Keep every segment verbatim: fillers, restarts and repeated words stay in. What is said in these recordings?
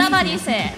バリセ。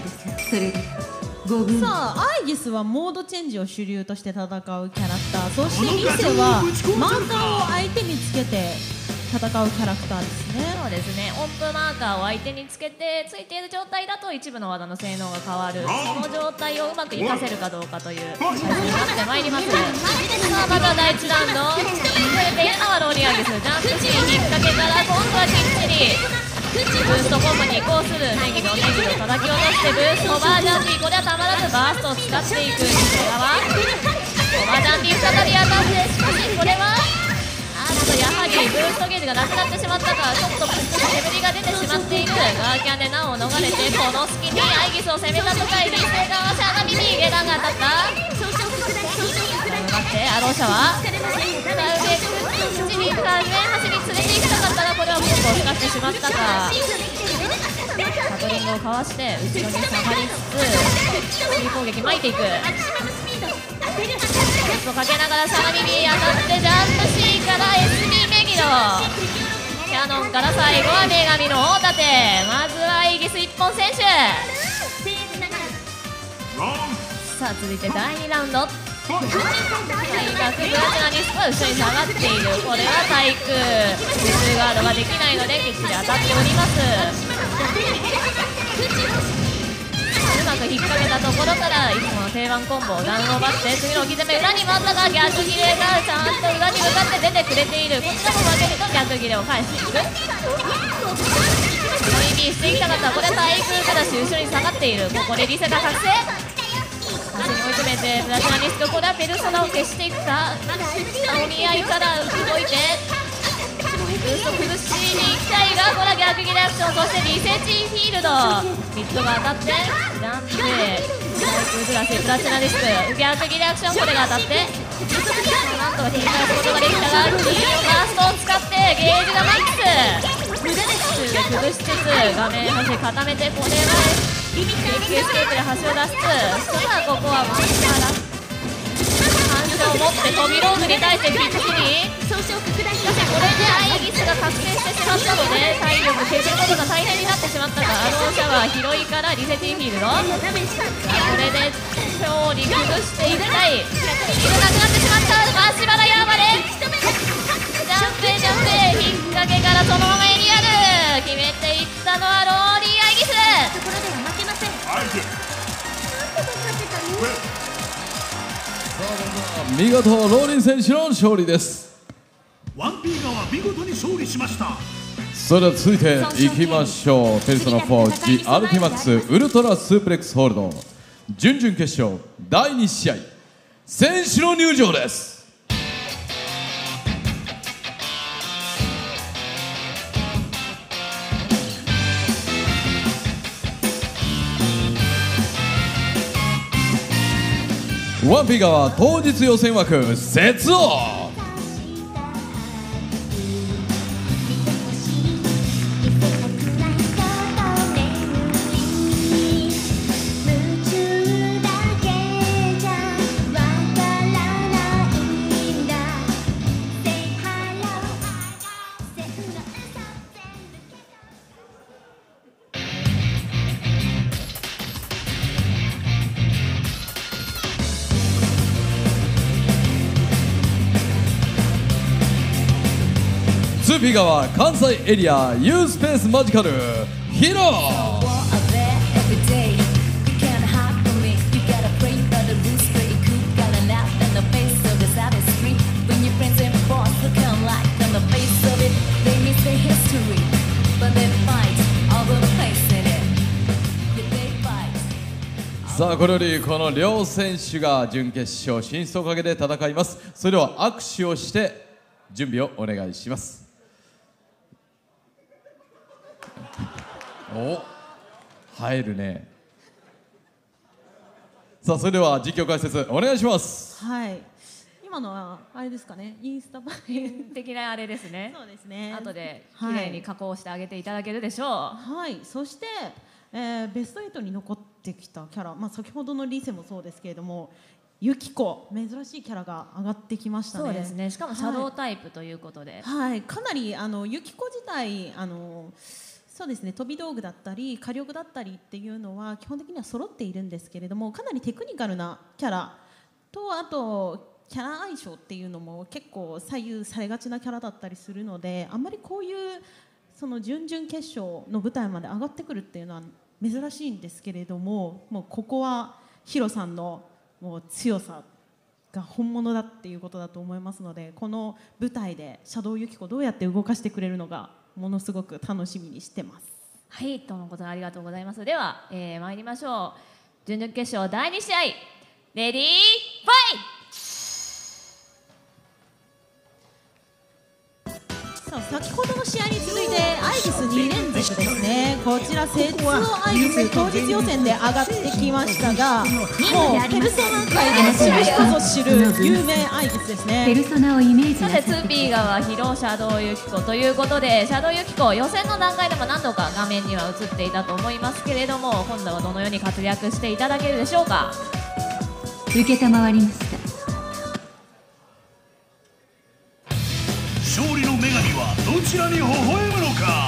さあ、アイギスはモードチェンジを主流として戦うキャラクター、そしてリセはマーカーを相手につけて戦うキャラクターですね。 そうですね、音符マーカーを相手につけてついている状態だと一部の技の性能が変わる、その状態をうまく活かせるかどうかという対戦になってまいります。さあ、まずはだいいちラウンド、されているのはローリアギス、ジャンプシーン引っ掛けから今度はきっちりブーストコンボに移行する。ネギのネギを叩き落としてブーストオーバージャンピー、これはたまらずバーストを使っていく。こちらはオーバージャンピー再び当たって、しかしこれはあっとやはりブーストゲージがなくなってしまったか、ちょっと煙が出てしまっている。ガーキャンで難を逃れてこの隙にアイギスを攻めたとかい、リセ側シャナミに下段が当たった。待って、アローシャはダウで口に上端に連れて行きたかったら、これはコンボを使ってしまったか。サトリングをかわして後ろに下がりつつフリー攻撃巻いていく。ちょっとかけながらシャナミに当たってジャンプ C から エスビー メギロ、キャノンから最後は女神の大盾。まずはイギス一本選手。さあ続いてだいにラウンド、体格ブラチナリスクは後ろに下がっている。これは対空普通ガードができないのできっちり当たっております。うまく引っ掛けたところからいつもの定番コンボをダウンを奪って、次の置き攻め裏に回ったが逆ギレがちゃんと裏に向かって出てくれている。こちらも負けると逆ギレを返していく。ノイビーしていきたかった。これは対空からし後ろに下がっている。ここでリセが覚醒、足に追い詰めてブラチナリスク、これはペルソナを消していくか。お見合いから動いてブースト崩しに行きたいが、これは逆ギレアクション、そしてリセチフィールドミッドが当たってジャンプでブラシブラチナリスク逆ギレアクション、これが当たってなんとか切り返すことができたが、黄色バーストを使ってゲージがマックスで崩しつつ画面端固めて、これはビッグエスケープで端を出しつつ、さあここはマンカー反射を持って飛びローズに対してきっちり、しかしこれでアイギスが覚醒してしまったので体力削ることが大変になってしまったが、アローシャワー拾いからリセティフィールド、これで勝利崩していきたい。いるなくなってしまった。足払い暴れジャンプへジャンプへ引っ掛けからそのままエリアル決めていったのはローリーアイギス。 見事ローリン選手の勝利です。 ワンピー側見事に勝利しました。 それでは続いていきましょう。ペルソナフォー ジ・アルティマックスウルトラスープレックスホールド準々決勝だいに試合、選手の入場です。ワンピー側当日予選枠雪王、ツーピー側関西エリア U スペースマジカルヒロ、さあこれよりこの両選手が準決勝進出をかけて戦います。それでは握手をして準備をお願いします。お、入るね。さあそれでは実況解説お願いします。 はい、今のはあれですかね、インスタ映え的なあれですね。 そうですね。 後で綺麗に加工してあげていただけるでしょう。 はい、そして、えー、ベストエイトに残ってきたキャラ、まあ、先ほどのリセもそうですけれども、ユキコ、珍しいキャラが上がってきましたね。 そうですね、しかもシャドウタイプということで、 はい、はい、かなりあのユキコ自体あのそうですね、飛び道具だったり火力だったりっていうのは基本的には揃っているんですけれども、かなりテクニカルなキャラと、あとキャラ相性っていうのも結構左右されがちなキャラだったりするので、あんまりこういうその準々決勝の舞台まで上がってくるっていうのは珍しいんですけれども、もうここはヒロさんのもう強さが本物だっていうことだと思いますので、この舞台でシャドウユキコどうやって動かしてくれるのかものすごく楽しみにしてます。 はい、とのことありがとうございます。では、えー、参りましょう。準々決勝だいに試合、レディーファイト。さあ、先ほどの試合に続いてアイギスに連続ですね。こちら雪像アイギス当日予選で上がってきましたが、もうペルソナ界で知る人ぞ知る有名アイギスですね。 ペルソナをイメージさて ツーピー 側ヒロシャドウユキコということで、シャドウユキコ予選の段階でも何度か画面には映っていたと思いますけれども、今度はどのように活躍していただけるでしょうか。 受けたまわりました。 勝利の女神はどちらに微笑むのか。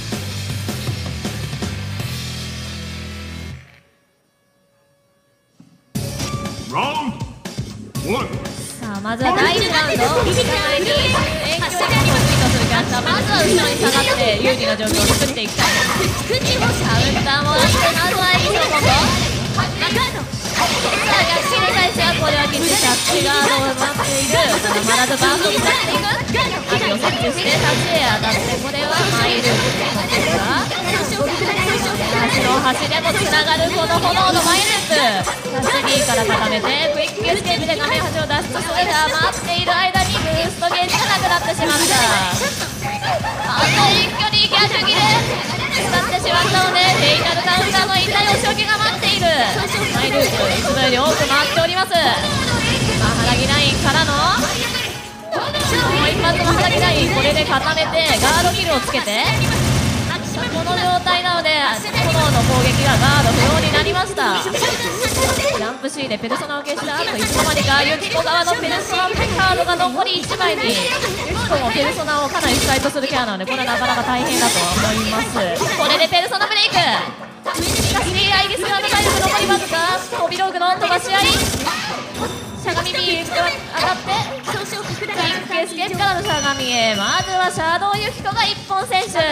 ラウンドワン。 さあまずはだいいちラウンド、お互いに遠距離を得意とするキャラクター、まずは後ろに下がって有利な状況を作っていきたい。カウンターもらって、まずはいい勝負。さあ逆襲に対してはこれはきっちりタッチガードを奪っている。ただまらずバーストを使っていく。網を設置してタッチへ当たって、これはマイルですが、足の端でもつながるこの炎のマイループ。タッチ B から固めてクイックエスケープで画面端を脱出するが、待っている間にブーストゲージがなくなってしまった。あと一挙に逆切れ使ってしまったので、フェイタルカウンターの痛いお仕置きが待っている。マイループいつもより多く回っております。まあ、ハラギラインからのもう一発のハラギライン、これで固めてガードキルをつけて、この状態なので炎の攻撃がガード不要になりました。ジャンプ C でペルソナを消した後、いつの間にかユキコ側のペルソナカードが残りいちまいに、ユキコもペルソナをかなり使いとするキャラなので、これはなかなか大変だと思います。これでペルソナブレイク。しかしアイギス側の体力残りわずか、飛び道具の飛ばし合い、しゃがみ B が上がってクイックエスケープからのしゃがみへ、まずはシャドウユキコが一本選手。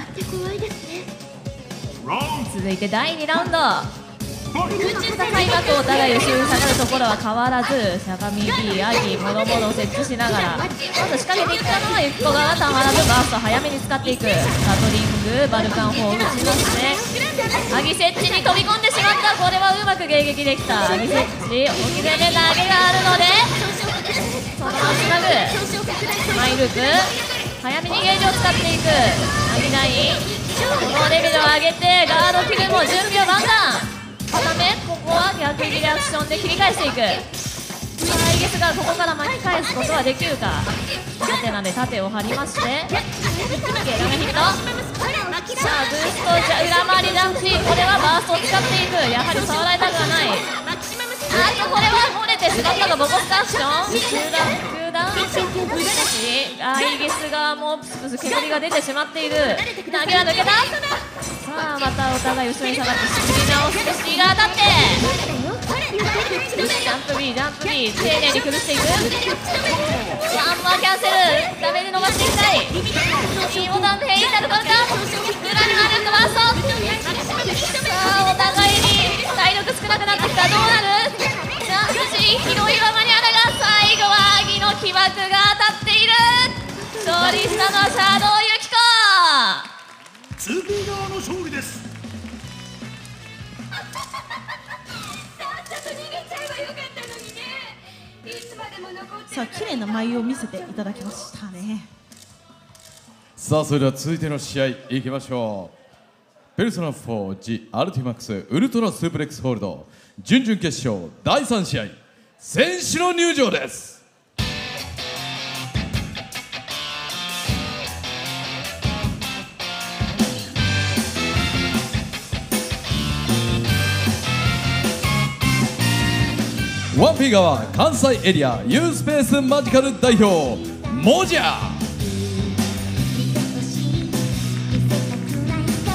続いてだいにラウンド、戦い枠お互い後ろに下がるところは変わらず、しゃがみ B、アギ、もろもろを設置しながら、まず仕掛けていったのはユキコ側、たまらずバースト早めに使っていく。ガトリング、バルカン砲を打ちますね。アギ設置に飛び込んでしまった。これはうまく迎撃できた。アギ設置、置き前で投げがあるのでそのままつなぐ。マイループ、早めにゲージを使っていく。アギライン、このレベルを上げてガードキルも準備をだんだん固め、ここは逆リアクションで切り返していく。さあアイゲスがここから巻き返すことはできるか。縦なので縦を張りまして、ゲラメヒット。さあブースト、じゃ裏回りジャンプ C、これはバーストを使っていく。やはり触られたくはない。あとこれは漏れてしまったが、ボコスカッション空弾空弾アイゲス側もプスプス煙が出てしまっている。投げは抜けた。さあまたお互い後ろに下がって仕切り直して C が当たって、ジャンプ B ジャンプ B 丁寧に崩していく。ワンモアキャンセル、ダメージ伸ばしていきたい。いいボタンでヘイタルカウンター、裏に回るバースト。さあお互いに体力少なくなってきた。どうなる。ジャンプ C 広いは間に合うが、最後はアギの起爆が当たっている。勝利したのはシャドウユキコ。 ツーピー 側の勝利です。 さあ綺麗な舞を見せていただきましたね。 さあそれでは続いての試合いきましょう。ペルソナフォー ジ・アルティマックスウルトラスープレックスホールド準々決勝だいさん試合、選手の入場です。ワンピー側関西エリア U スペースマジカル代表モジャー。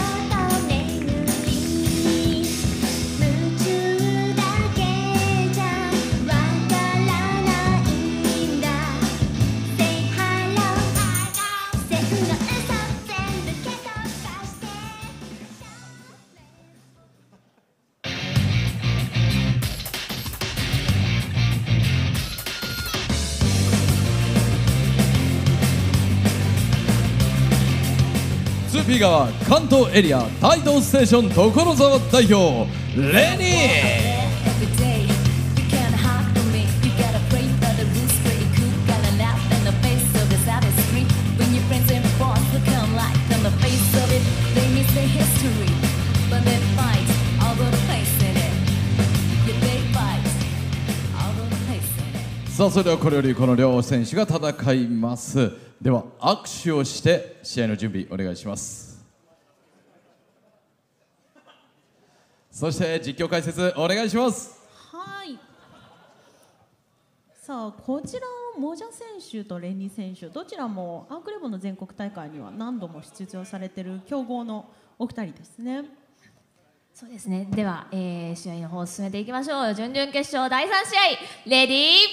ピー 側関東エリア台東ステーション所沢代表レニー。さあそれではこれよりこの両選手が戦います。では握手をして試合の準備お願いします。そして実況解説お願いします。 はい。さあこちらのモジャ選手とレニー選手、どちらもアークレボの全国大会には何度も出場されている強豪のお二人ですね。 そうですね。では、えー、試合の方を進めていきましょう。準々決勝だいさん試合、レディーファイ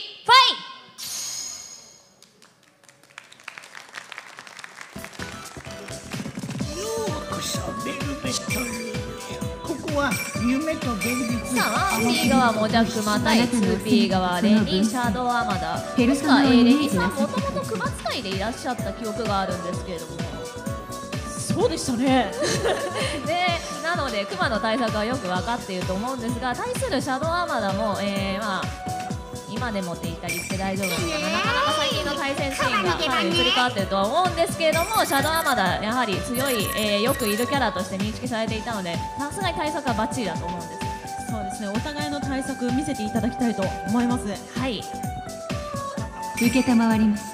ここは夢と現実。 さあ ワンピー 側もジャクマ対 ツーピー 側レニーシャドウアマダ。 ペルソナをえー、レイメージニーさんなさってください。 もともと熊使いでいらっしゃった記憶があるんですけれどもそうでしたね。 でなので熊の対策はよく分かっていると思うんですが、対するシャドウアマダも、えーまあ、今でもって言ったりして大丈夫なのかな、なかなか最近の対戦シーンがかなり移り変わっているとは思うんですけれども、シャドウアマダやはり強い、えー、よくいるキャラとして認識されていたので、さすがに対策はバッチリだと思うんです。 そうですね。お互いの対策見せていただきたいと思います。 はい、 受けたまわりました。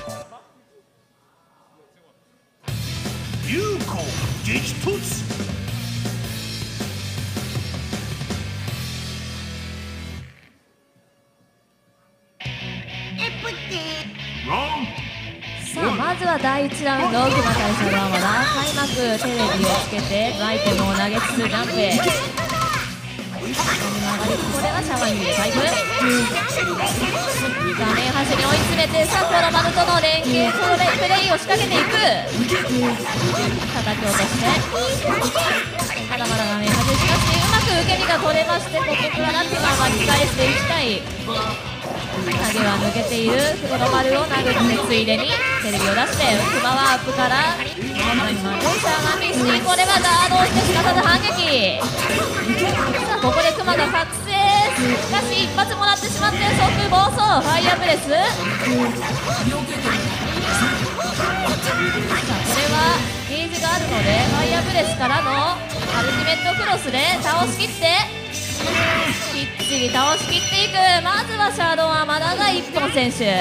有効激突。 さあまずはだいいちラウンド、熊対シャドウアマダ、開幕テレビをつけてアイテムを投げつつジャンプへこれはシャワーに入れタイプ、画面端に追い詰めて、さあコロマルとの連携プレイを仕掛けていく、叩き落としてまだまだ画面端しかしうまく受け身が取れまして、ここから熊は巻き返していきたい。投げは抜けている黒丸を殴ってついでにテレビを出して熊はアップからしゃがみし、これはガードをしてすかさず反撃。さあここで熊が覚醒、しかし一発もらってしまって即暴走、ファイヤーブレス。さあこれはゲージがあるのでファイヤーブレスからのアルティメットクロスで倒しきってきっちり倒しきっていく。まずはシャドウアマダが一本選手。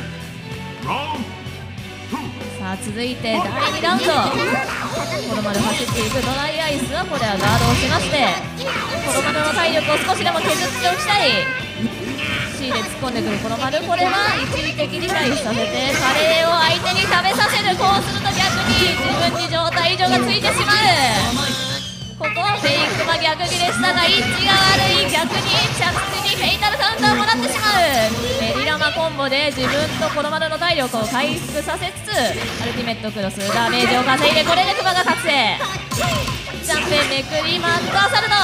さあ続いてだいにラウンド、コロマル走っていくドライアイスはこれはガードをしまして、コロマルの体力を少しでも削っておきたい。 C で突っ込んでくるコロマル、これは一時的に回避させてカレーを相手に食べさせる。こうすると逆に自分に状態異常がついてしまう。ここはフェイクマ逆ギレしたが位置が悪い、逆に着地にフェイタルカウンターをもらってしまう。メリラマコンボで自分とコロマルの体力を回復させつつアルティメットクロスダメージを稼いで、これでクマが覚醒。ジャンプめくりマックアサルト。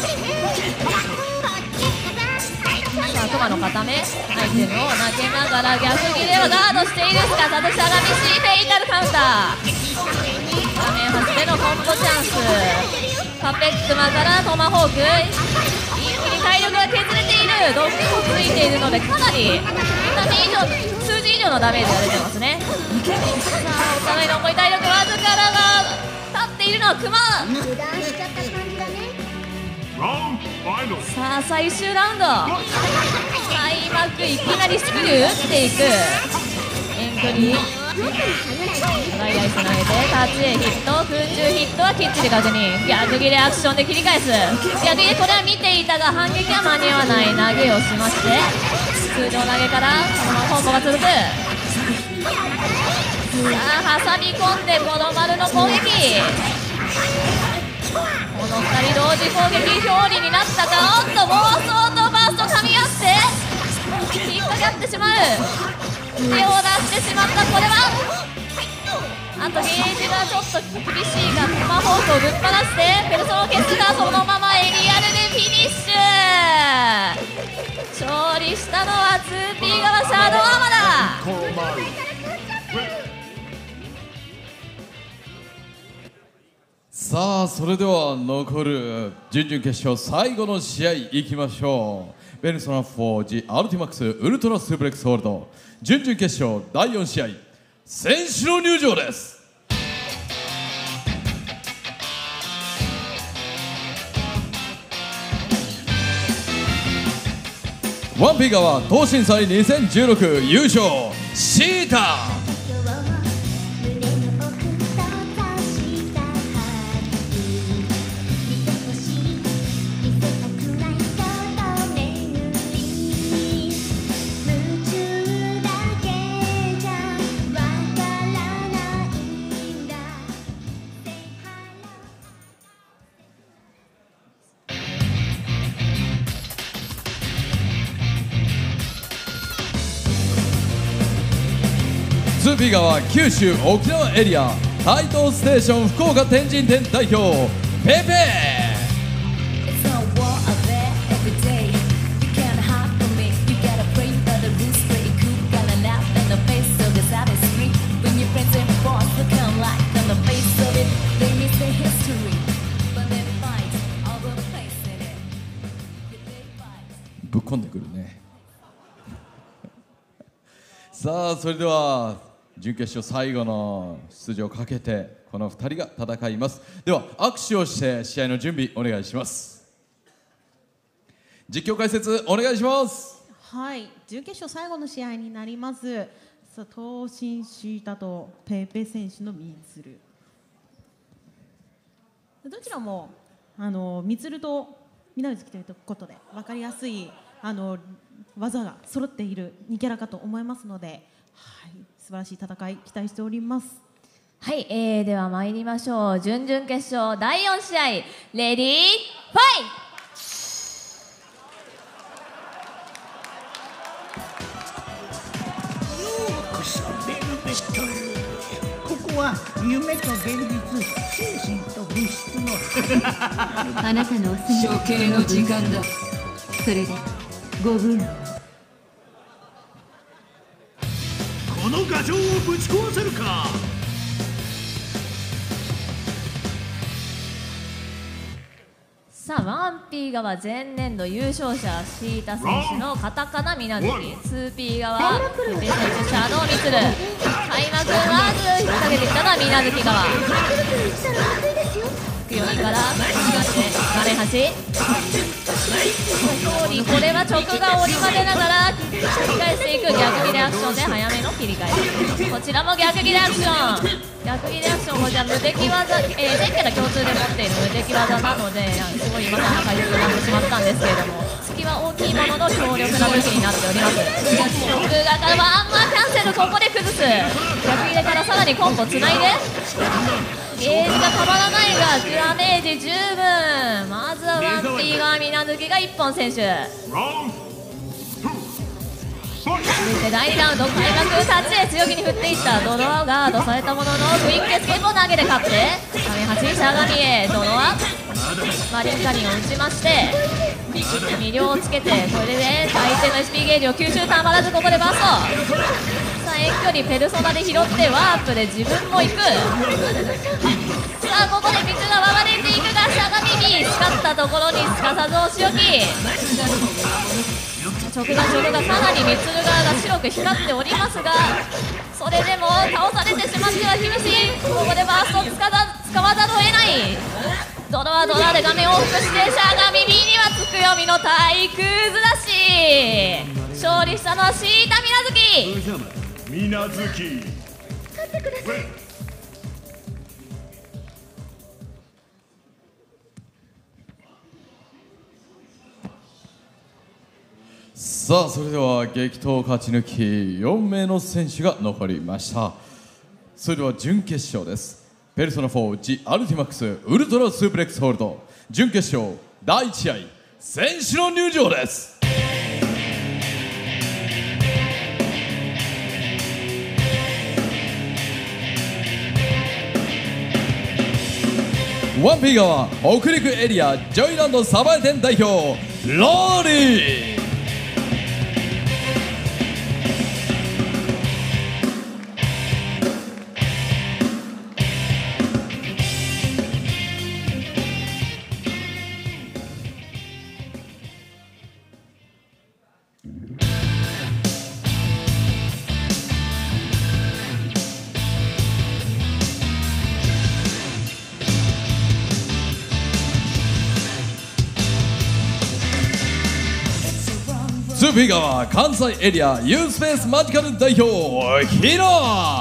さあクマの固めアイテムを投げながら逆ギレをガードしている。すかさずしゃがみしフェイタルカウンター、画面端でのコンボチャンス。カペックマからトマホーク、一気に体力が削れている。毒もついているのでかなりダメ以上数字以上のダメージが出てますね。さあお互いの重い体力わずかだが立っているのはクマ。さあ最終ラウンド、開幕いきなりスクリュー打っていく。エントリーライライス投げてタッチへヒット、空中ヒットはきっちり確認、逆切れアクションで切り返す。逆切れこれは見ていたが反撃は間に合わない投げをしまして、通常投げからそのままコンボが続く。さあ挟み込んでこの丸の攻撃、このふたり同時攻撃表裏になったか。おっと暴走とバースト噛み合って引っ掛かってしまう。手を出してしまった。これはあとゲージがちょっと厳しいがトマホークをぶっ放してペルソナを消すが、そのままエリアルでフィニッシュ。勝利したのは ツーピー 側シャドウアマダ。 さあそれでは残る準々決勝最後の試合いきましょう。ペルソナフォー ジ・アルティマックスウルトラスープレックスホールド準々決勝だいよん試合選手の入場です。ワンピー側東進祭にせんじゅうろく優勝シータ。ツーピー側九州沖縄エリア台東ステーション福岡天神店代表ペペ。ぶっこんでくるねさあそれでは準決勝最後の出場をかけてこのふたりが戦います。では握手をして試合の準備お願いします。実況解説お願いします。 はい、準決勝最後の試合になります。さあ東進シータとペペ選手のミツル、どちらもあのミツルと南月ということで分かりやすいあの技が揃っているにキャラかと思いますので、はい、素晴らしい戦い期待しております。 はい、えー、では参りましょう。準々決勝だいよん試合レディーファイようこそベルベットへ。ここは夢と現実、精神と物質のあなたのお墨付き処刑の時間だ。 それでご分を。 この牙城をぶち壊せるか。 さあワンピー側前年度優勝者シータ選手のカタカナみなずき、ツーピー側ペペ選手シャドウミツル。開幕まず引っ掛けてきたのはみなずき側。よにから画面端通り、これは直が折り混ぜながら切り返していく逆ギレアクションで早めの切り返し。こちらも逆ギレアクション、逆ギレアクション、こちら無敵技、えー、前回の共通で持っている無敵技なので、すごい今更な解説になってしまったんですけれども、隙は大きいものの強力な武器になっております。奥側からワンマンキャンセル、ここで崩す。逆ギレからさらにコンボつないでゲージがたまらないがダメージ十分。まずはワンピー側みなずきがいっぽん選手。続いてだいにラウンド開幕タッチで強気に振っていったドロワガードされたもののクイックエスケープを投げて勝って画面端しゃがみへドロワマリンカリンを打ちまして魅了をつけて、これで相手の エスピー ゲージを吸収たまらずここでバースト。さあ遠距離ペルソナで拾ってワープで自分も行く。さあここで水が回れていくがしゃがみに叱ったところにすかさずお仕置き。直が直がかなりミツル側が白く光っておりますが、それでも倒されてしまっては厳しい。ここでバーストを使わざるを得ない。ドロワドラで画面を往復してしゃがみ B にはつくよみの体空ずらし。勝利したのはシータみなずき。 みなずき勝ってください。 さあそれでは激闘勝ち抜きよん名の選手が残りました。それでは準決勝です。ペルソナフォー ジ・アルティマックスウルトラスープレックスホールド準決勝だいいち試合選手の入場です。ワンピー側北陸エリアジョイランドサバエ店代表ローリー。 スーピー側関西エリア U スペースマジカル代表ヒロ。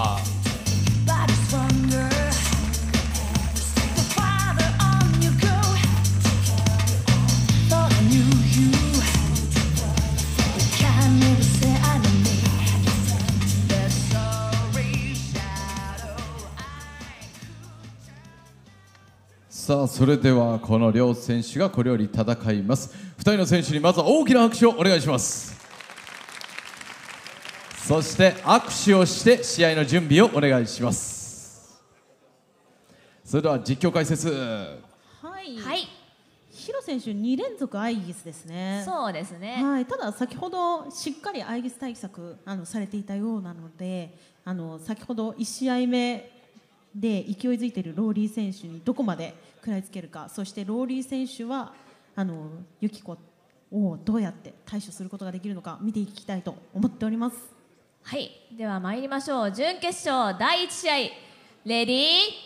さあそれではこの両選手がこれより戦います。ふたりの選手にまずは大きな拍手をお願いします。そして握手をして試合の準備をお願いします。それでは実況解説。 はい、 はい、 ヒロ選手に連続アイギスですね。 そうですね。 はい、ただ先ほどしっかりアイギス対策あのされていたようなので、あの先ほどいち試合目で勢いづいているローリー選手にどこまで食らいつけるか、そしてローリー選手はあのユキコをどうやって対処することができるのか見ていきたいと思っております。 はい、では参りましょう。準決勝だいいち試合、レディーファイ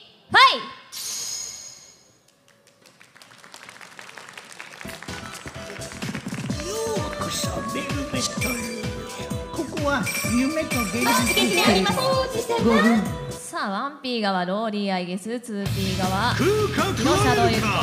ト。 ようこそベルベットル。ここは夢と現実。 ごふん。 さあワンピー側ローリーアイゲス、ツーピー側空間のシャドウユキコ。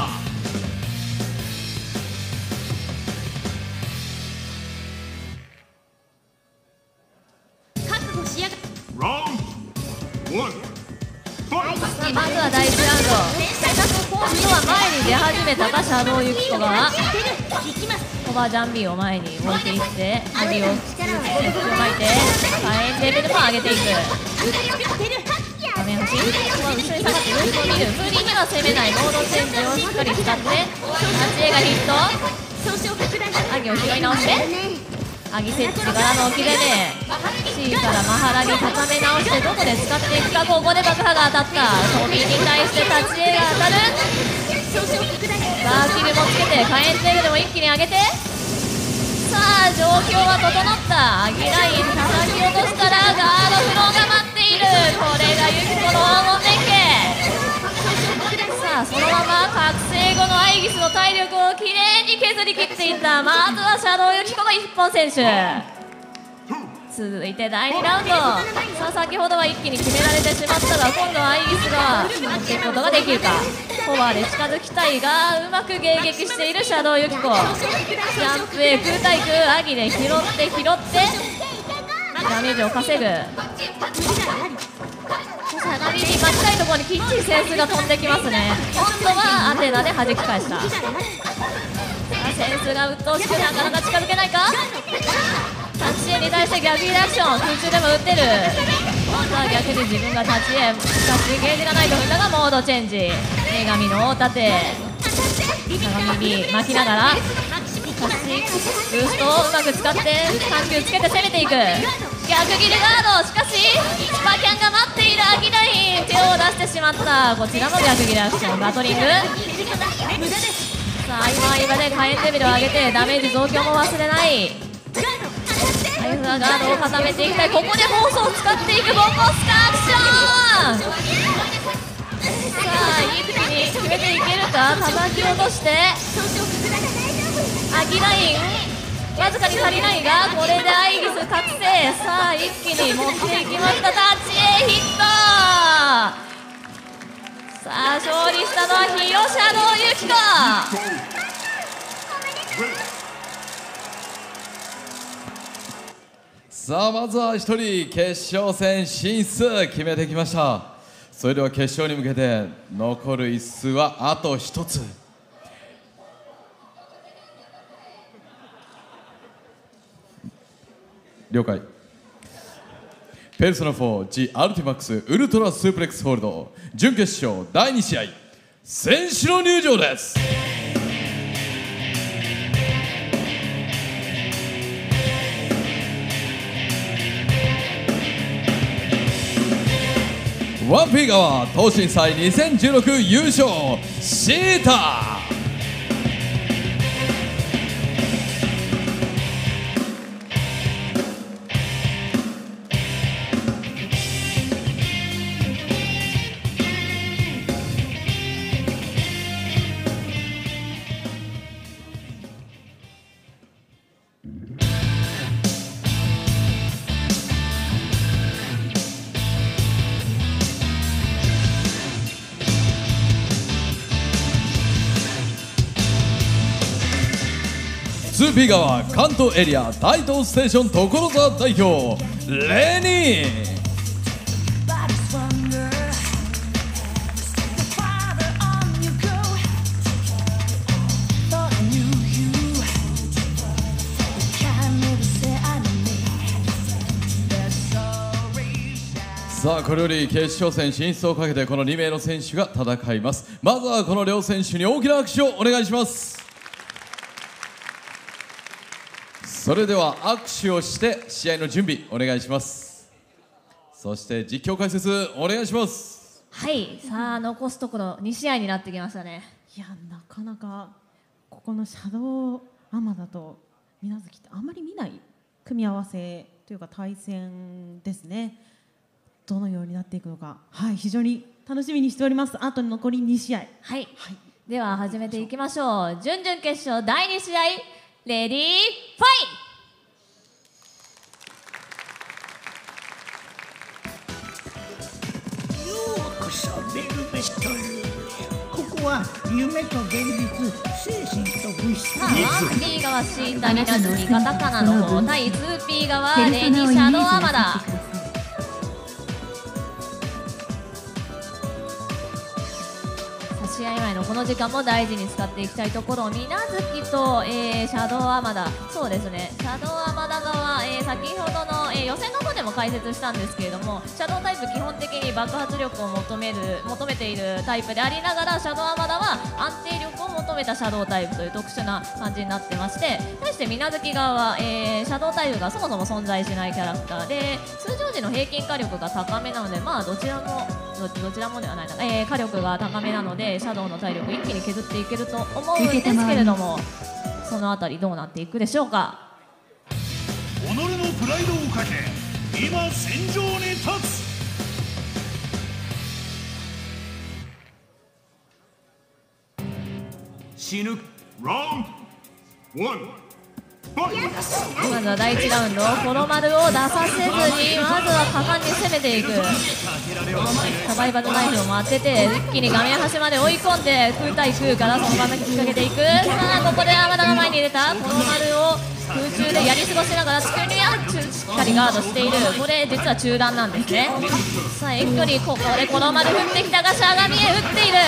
覚悟しやがラウンドワンファイト。 さあまずはだいいちラウンド、今度は前に出始めたかシャドウユキコがコバジャンビーを前に置いていって指を巻いて火炎レベルも上げていく。画面端、ここは後ろに下がって様子を見る。無理には攻めないモードチェンジをしっかり使って立ち絵がヒット。アギを拾い直してアギ設置柄の置きでね C からマハラに固め直してどこで使っていくか。ここで爆破が当たった。トミーに対して立ち絵が当たる。さあキルもつけて火炎レベルも一気に上げて、さあ状況は整った。アギライン叩き落としたらガードフローが待っている。これがユキコの黄金連携。さあそのまま覚醒後のアイギスの体力をきれいに削り切っていった。まずはシャドウユキコが一本選手。続いてだいにラウンド。さあ先ほどは一気に決められてしまったが、今度はアイギスが持っていくことができるか。フォアで近づきたいがうまく迎撃しているシャドウユキコ。ジャンプへ空対空、アギで拾って拾ってダメージを稼ぐ。しゃがみに巻きたいところにきっちりセンスが飛んできますね。今度はアテナで弾き返した。さあセンスが鬱陶しくなかなか近づけないか。タッチ絵に対して逆リアクション、空中でも打ってる。今度は逆に自分がタッチ絵、しかしゲージがないと踏んだがモードチェンジ。女神の大盾鏡に巻きながらタッチブーストをうまく使って緩急つけて攻めていく。逆ギルガード、しかしスパキャンが待っている。アギライン手を出してしまった。こちらも逆ギルアクション、バトリング。さあ今今で火炎レベルを上げてダメージ増強も忘れない。ライフはガードを固めていきたい。ここでフォースを使っていくボンボスカアクション。さあ一気に決めていけるか。叩き落としてアギラインわずかに足りないが、これでアイギス覚醒。さあ一気に持っていきました。タッチエヒット。さあ勝利したのはヒロシャドウユキコ。 さあまずはひとり決勝戦進出決めてきました。それでは決勝に向けて残る一数はあとひとつ。了解。ペルソナフォー ジ・アルティマックスウルトラスープレックスホールド準決勝だいに試合、選手の入場です。ワンピー側東進祭にせんじゅうろく優勝シータ。 ツーピー 側関東エリア大東ステーション所沢代表レニー。さあこれより決勝戦進出をかけてこのに名の選手が戦います。まずはこの両選手に大きな拍手をお願いします。それでは握手をして試合の準備お願いします。そして実況解説お願いします。 はい、さあ残すところに試合になってきましたね。 いや、なかなかここのシャドウアマダと水無月ってあんまり見ない組み合わせというか対戦ですね。どのようになっていくのか、はい、非常に楽しみにしております。あと残りに試合、 はい、 はい、 では始めていきましょう。準々決勝だいに試合、レディーファイようこそベルベットルーム。ここは夢と現実、精神と物質。 さあ、ワンピー 側シータになずきカタカナの方対 ツーピー 側レディーシャドウアマダ。試合前のこの時間も大事に使っていきたいところ、水無月と、えー、シャドウアマダ、そうですね、シャドウアマダ側、えー、先ほどの、えー、予選の方でも解説したんですけれども、シャドウタイプ基本的に爆発力を求める求めているタイプでありながら、シャドウアマダは安定力を求めたシャドウタイプという特殊な感じになってまして、対して水無月側は、えー、シャドウタイプがそもそも存在しないキャラクターで、通常時の平均火力が高めなので、まあどちらもど, どちらもではないな、えー、火力が高めなのでシャドウの体力一気に削っていけると思うんですけれども、そのあたりどうなっていくでしょうか。 己のプライドをかけ今戦場に立つ。死ぬ。ラウンドワン。 まずはだいいちラウンド、コロマルを出させずにまずは果敢に攻めていく。サバイバルナイフを当てて一気に画面端まで追い込んで空対空からそのまま引っ掛けていく。さあここでアマダが前に出た。コロマルを空中でやり過ごしながら地球にはしっかりガードしている。これ実は中段なんですね。さあ遠距離、ここでコロマル振ってきたがしゃがみへ打っている。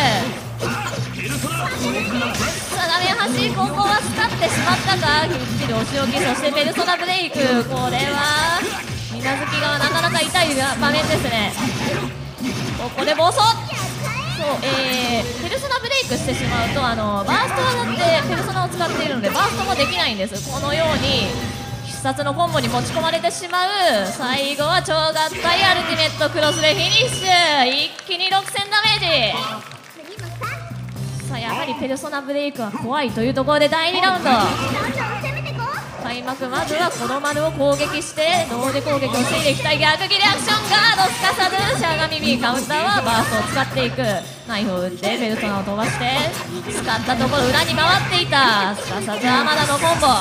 さあ画面端、ここは使ってしまったか。きっちりお仕置き、そしてペルソナブレイク。これは水無月側なかなか痛い場面ですね。ここで暴走。そう、えー、ペルソナブレイクしてしまうとあのバーストはだってペルソナを使っているのでバーストもできないんです。このように必殺のコンボに持ち込まれてしまう。最後は超合体アルティメットクロスでフィニッシュ。一気にろくせんダメージ。さあやはりペルソナブレイクは怖いというところでだいにラウンド開幕。まずはコロマルを攻撃して同時攻撃を防いでいきたい。逆切れアクションガード、すかさずしゃがみ B カウンターはバーストを使っていく。ナイフを打ってペルソナを飛ばして使ったところ裏に回っていた。すかさずアマダのコンボ。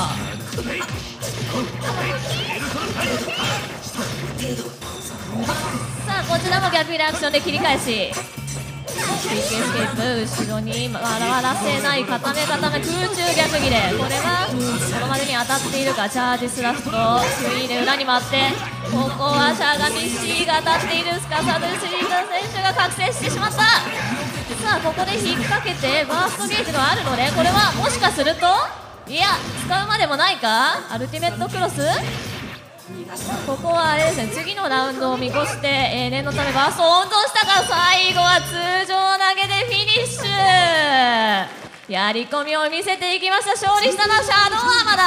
さあこちらも逆切れアクションで切り返し、ピーケーエスケープ、後ろに回らせない、固め固め、空中逆切れ。これはこのまでに当たっているか。チャージスラストスリーで裏に回って、ここはしゃがみ C が当たっている。すかさずシリーザ選手が覚醒してしまった。さあここで引っ掛けてバーストゲージがあるので、これはもしかすると、いや使うまでもないか。アルティメットクロス、ここはあれですね、次のラウンドを見越して、えー、念のためバーストを温存したが、最後は通常投げでフィニッシュ。やり込みを見せていきました。勝利したのはシャドウアマ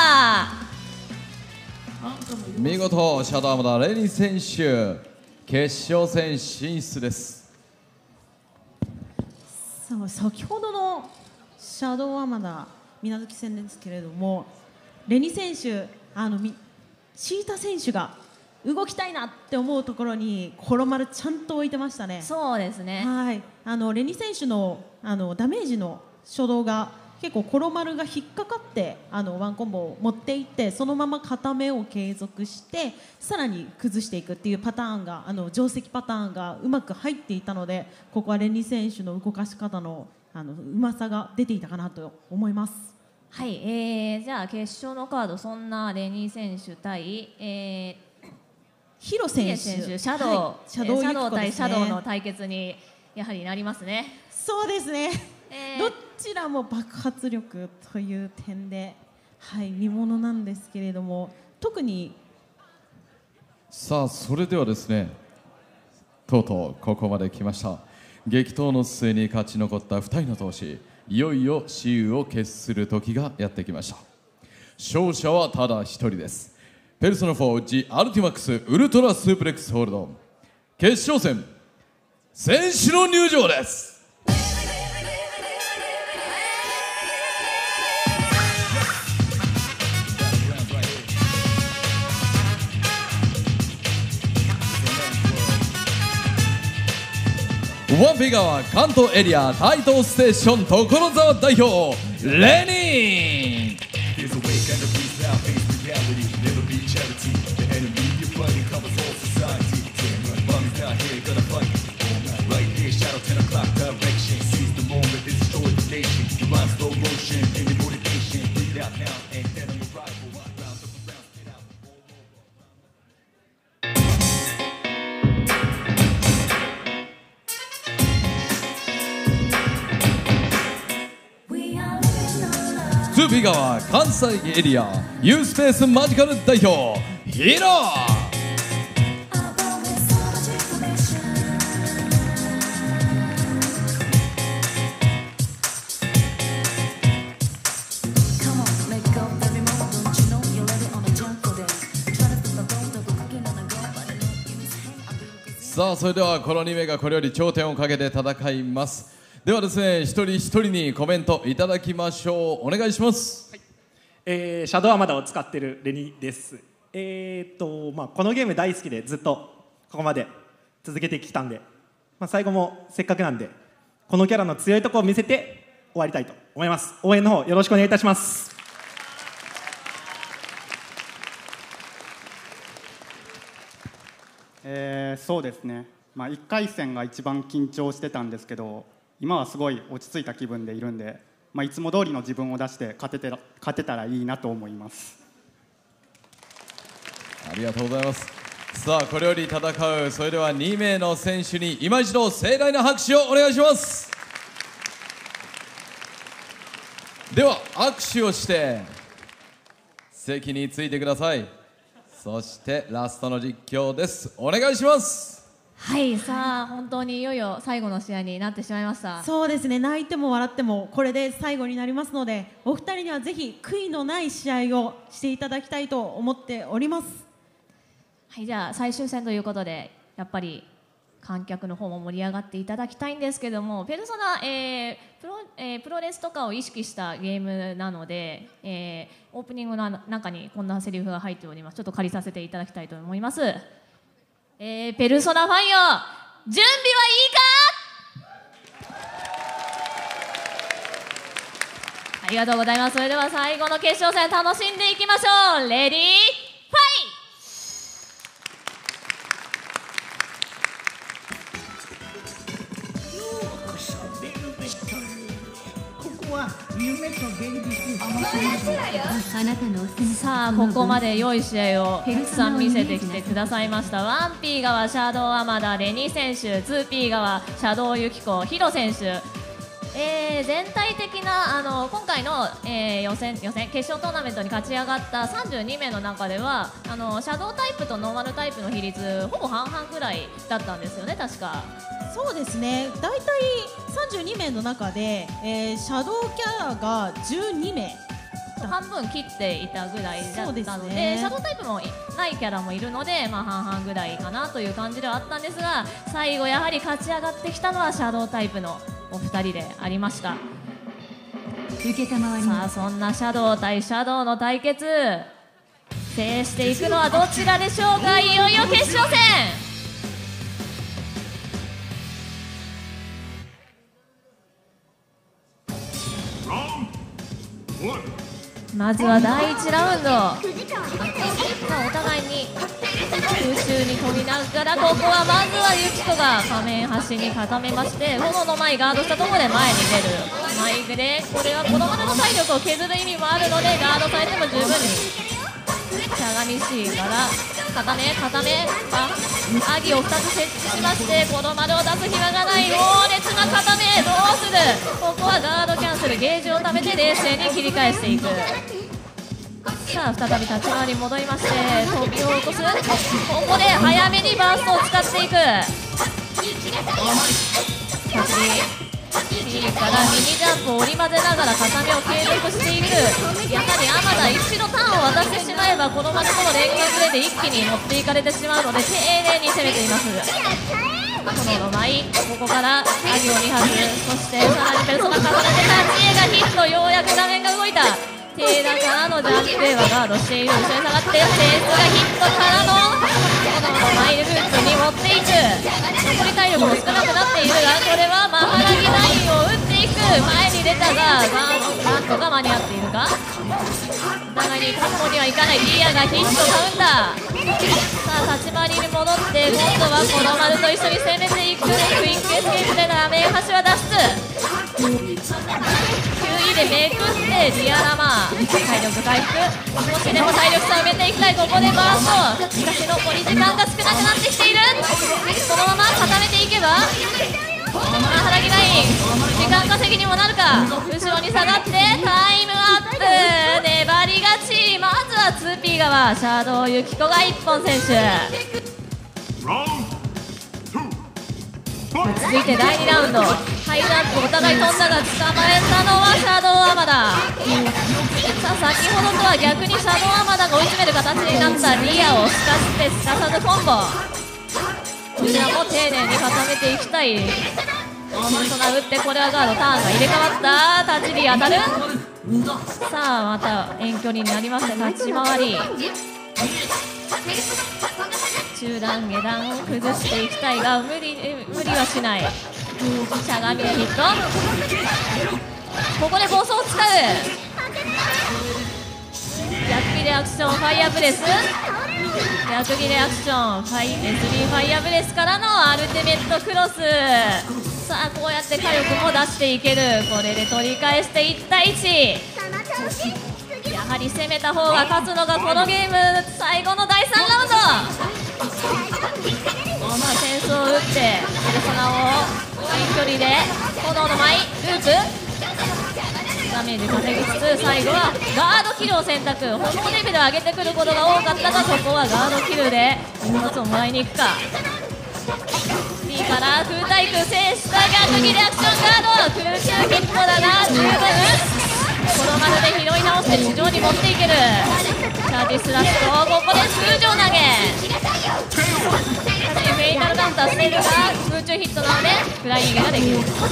ダ。 見事シャドウアマダレニー選手決勝戦進出です。 さあ先ほどのシャドウアマダ水無月戦ですけれども、レニ選手、あのみシータ選手が動きたいなって思うところにコロマルちゃんと置いてましたね。 そうですね、 はい、あのレニ選手のあのダメージの初動が結構コロマルが引っかかってあのワンコンボを持っていって、そのまま固めを継続してさらに崩していくっていうパターンが、あの定石パターンがうまく入っていたので、ここはレニ選手の動かし方のあのうまさが出ていたかなと思います。 はい、えー、じゃあ決勝のカード、そんなレニー選手対、えー、 ヒロ選手、 選手シャドウ、 はい、シャドウユキコ対ですね。 シャドウの対決にやはりなりますね。 そうですね、 えー、 どちらも爆発力という点で、はい、見ものなんですけれども、特にさあそれではですね、とうとうここまで来ました。激闘の末に勝ち残ったふたりの闘士、いよいよ雌雄を決する時がやってきました。勝者はただ一人です。ペルソナフォー ジ・アルティマックスウルトラスープレックスホールド決勝戦、選手の入場です。ワンフィガーは関東エリア台東ステーション所沢代表レニー。ツーフィガーは関西エリア U スペースマジカル代表ヒロ。さあそれではこのに名がこれより頂点をかけて戦います。ではですね、一人一人にコメントいただきましょう。お願いします。 はい、えー、シャドウアマダを使っているレニーです。えーっとまあ、このゲーム大好きでずっとここまで続けてきたんで、まあ、最後もせっかくなんでこのキャラの強いところを見せて終わりたいと思います。応援の方よろしくお願いいたします。 えー、そうですね、まあ、いっかい戦が一番緊張してたんですけど、今はすごい落ち着いた気分でいるんで、まあ、いつも通りの自分を出して勝ててら、勝てたらいいなと思います。 ありがとうございます。さあこれより戦うそれではに名の選手に今一度盛大な拍手をお願いします。では握手をして席についてください。そしてラストの実況です。お願いします。 はい、さあ本当にいよいよ最後の試合になってしまいました。 そうですね、泣いても笑ってもこれで最後になりますので、お二人にはぜひ悔いのない試合をしていただきたいと思っております。 はい、じゃあ最終戦ということでやっぱり観客の方も盛り上がっていただきたいんですけども、ペルソナ、えープロえー、プロレスとかを意識したゲームなので、えー、オープニングの中にこんなセリフが入っております。ちょっと借りさせていただきたいと思います。えー、ペルソナファンよ、準備はいいか。ありがとうございます。それでは最後の決勝戦楽しんでいきましょう。レディーファイト。 夢と現実あなたのお墨さあここまで良い試合をたくさん見せてきてくださいました。 ワンピー 側シャドウアマダレニ選手、 ツーピー 側シャドウユキコヒロ選手、えー、全体的なあの今回の、えー、予選予選決勝トーナメントに勝ち上がったさんじゅうに名の中ではあのシャドウタイプとノーマルタイプの比率ほぼ半々ぐらいだったんですよね、確か。 そうですね、大体さんじゅうに名の中で、えー、シャドウキャラがじゅうに名、 半分切っていたぐらいだったの で, で、 ね、 シャドウタイプもないキャラもいるので、まあ、半々ぐらいかなという感じではあったんですが、最後やはり勝ち上がってきたのはシャドウタイプのお二人でありました。さあそんなシャドウ対シャドウの対決、制していくのはどちらでしょうか。いよいよ決勝戦。まずはだいいちラウンド、お互いに空中に飛びながら、ここはまずはユキコが仮面端に固めまして、炎の前ガードしたところで前に出る。 マイクでこれはこのままの体力を削る意味もあるのでガードされても十分にしゃがみ C から固め固めアギをふたつ設置しましてこの丸を出す暇がない猛烈な固めどうするここはガードキャンセルゲージを貯めて冷静に切り返していくさあ再び立ち回りに戻りまして飛びを落とすここで早めにバーストを使っていく次からミニジャンプを織り交ぜながら固めを継続していくやはり浜田一度ターンを渡してしまえばこの丸との連携プレーで一気に持っていかれてしまうので丁寧に攻めています炎の舞ここからアギをに発そしてさらにペルソナ重ねてタッチエがヒットようやく画面が動いたテーラからのジャンププレーはガードしている後ろに下がってセースがヒットからの炎のマイループに持っていく残り体力も少なくなっているがこれはマハラギラインを打っていく前に出たがバントが間に合っているかお互いに過去にはいかないリアがヒットカウンターさあ立ち回りに戻って今度はこの丸と一緒に攻めていくクイックエスケープで画面端は脱出きゅういでめくってリアラマー体力回復少しでも体力差を埋めていきたいここでバーストしかし残り時間が少なくなってきているこのまま固めていけばマハラギライン時間稼ぎにもなるか後ろに下がってタイムアップ粘り勝ちまずは ツーピー 側シャドウユキコが一本選手続いてだいにラウンドハイジャンプお互い飛んだが捕まえたのはシャドウアマダさあ先ほどとは逆にシャドウアマダが追い詰める形になったリアをすかしてすかさずコンボこちらも丁寧に固めていきたいそんな打ってこれはガードターンが入れ替わったタッチリ当たるさあまた遠距離になりまして立ち回り中段下段を崩していきたいが無理無理はしないしゃがみでヒットここで暴走を使う逆切れアクションファイヤーブレス逆切れアクションファイ エスビー ファイヤーブレスからのアルティメットクロスさあこうやって火力も出していけるこれで取り返していったいいちやはり攻めた方が勝つのがこのゲーム最後のだいさんラウンドまあセンスを打ってペルソナを遠距離で炎の舞ループダメージ稼ぎつつ最後はガードキルを選択炎レベルを上げてくることが多かったがここはガードキルで一つをもらいに行くか B から空対空制した逆切れアクションガード空中ヒットだが十分この丸で拾い直して地上に持っていけるチャージスラッシュとここで通常投げフェイタルカウンターしているが空中ヒットなのでフライングができるファースト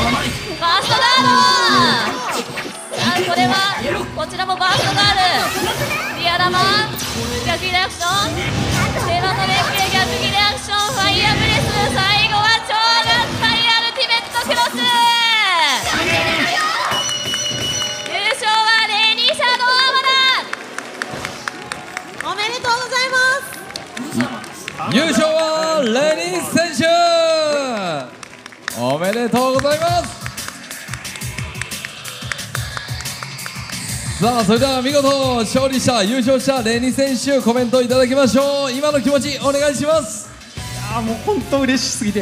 ガードさあこれはこちらもバーストガールリアラマ逆切れアクションセラの連携逆切れアクションファイヤーブレス最後は超合体アルティメットクロス優勝はレニーシャドウアマダおめでとうございます優勝はレニー選手おめでとうございますさあそれでは見事勝利した優勝したレニー選手コメントいただきましょう今の気持ちお願いしますいやーもう本当嬉しすぎて